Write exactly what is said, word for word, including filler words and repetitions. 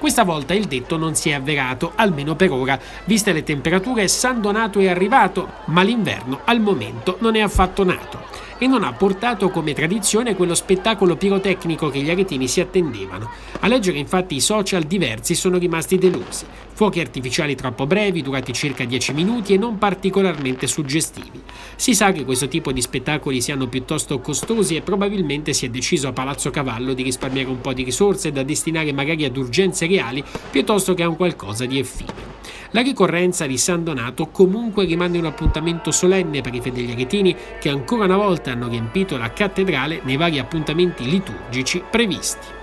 Questa volta il detto non si è avverato, almeno per ora. Viste le temperature, San Donato è arrivato, ma l'inverno al momento non è affatto nato. E non ha portato come tradizione quello spettacolo pirotecnico che gli aretini si attendevano. A leggere infatti i social, diversi sono rimasti delusi. Fuochi artificiali troppo brevi, durati circa dieci minuti e non particolarmente suggestivi. Si sa che questo tipo di spettacoli siano piuttosto costosi e probabilmente si è deciso a Palazzo Cavallo di risparmiare un po' di risorse da destinare magari ad urgenze reali piuttosto che a un qualcosa di effimero. La ricorrenza di San Donato comunque rimane un appuntamento solenne per i fedeli aretini che ancora una volta hanno riempito la cattedrale nei vari appuntamenti liturgici previsti.